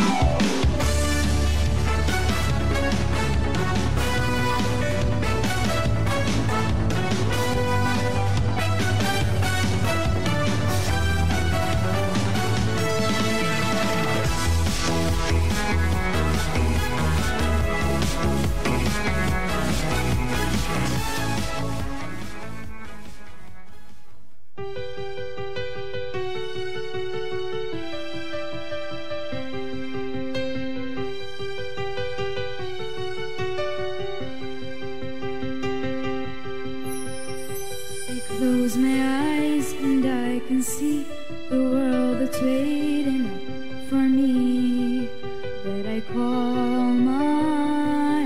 Close my eyes and I can see the world that's waiting up for me, that I call my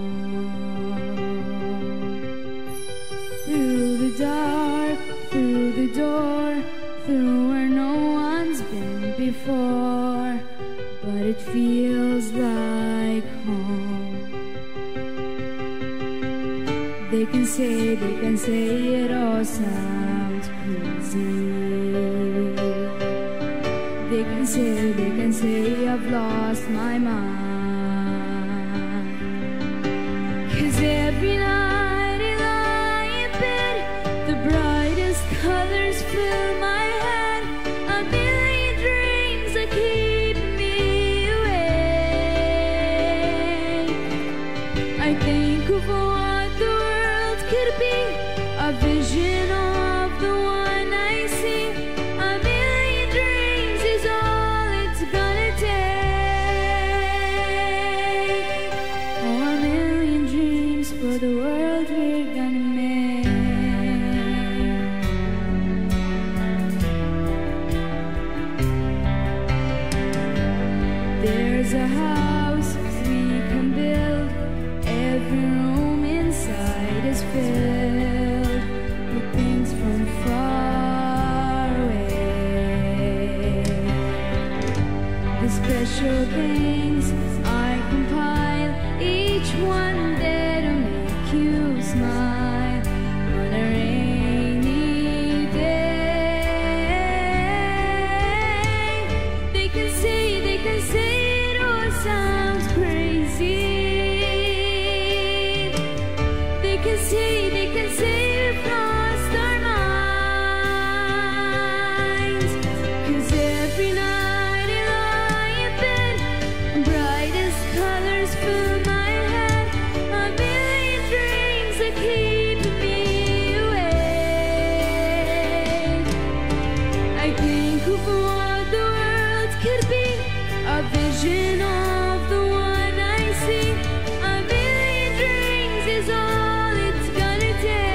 own. Through the dark, through the door, through where no one's been before, but it feels like home. They can say it all sounds crazy. They can say I've lost my mind. 'Cause every night I lie in bed, the brightest colors fill my head. A million dreams that keep me awake. I think of what the world could be, a vision of the one I see. A million dreams is all it's gonna take. Oh, a million dreams for the world we're gonna make. There's a house we can build, every room inside is filled with things from far away. The special things I compile, each one there to make you smile on a rainy day. They can say it all sounds crazy. They can say we've lost our minds. 'Cause every night I lie in bed, brightest colors fill my head. A million dreams that keep me awake. I think of what the world could be, a vision of the one I see. A million dreams is all it's gonna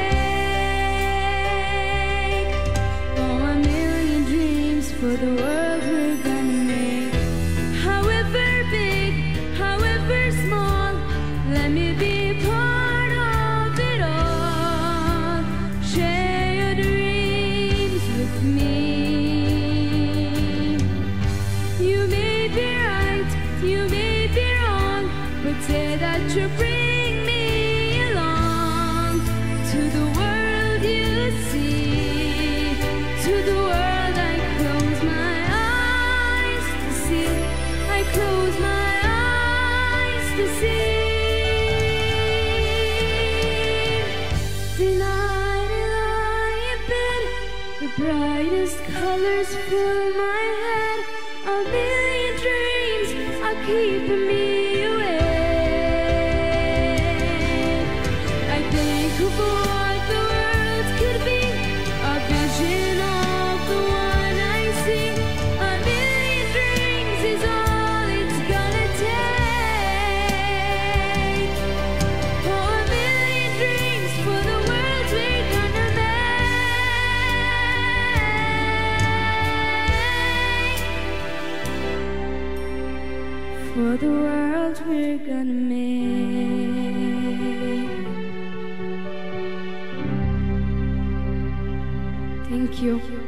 take. Oh, a million dreams for the world we're gonna make. However big, however small, let me be part of it all. Share your dreams with me. You may be right, you may be wrong, but say that you bring me along to the world you see, to the world I close my eyes to see. I close my eyes to see. Tonight I lie in bed, the brightest colors fill my head. A million dreams are keeping me awake. I think of what the world could be, a vision of the one I see. A million dreams is all it's gonna take. Oh, a million dreams for the world we're gonna make. For the world we're gonna make. Thank you.